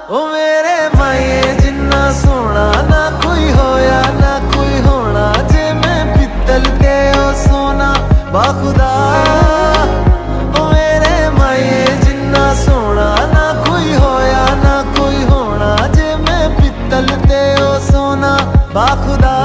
ओ मेरे माए जिन्ना सोना ना कोई होया ना कोई होना, जे मैं पित्तल ते ओ सोना बाखुदा। ओ मेरे माए जिन्ना सोना ना कोई होया ना कोई होना, जे मैं पित्तल ते ओ सोना बाखुदा।